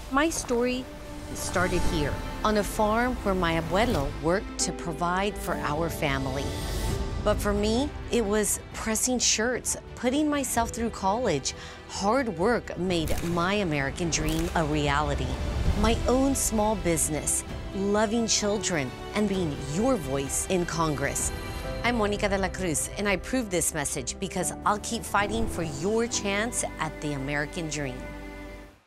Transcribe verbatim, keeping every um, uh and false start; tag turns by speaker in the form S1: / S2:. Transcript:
S1: My story started here, on a farm where my abuelo worked to provide for our family. But for me, it was pressing shirts, putting myself through college. Hard work made my American dream a reality. My own small business, loving children, and being your voice in Congress. I'm Monica de la Cruz, and I prove this message because I'll keep fighting for your chance at the American dream.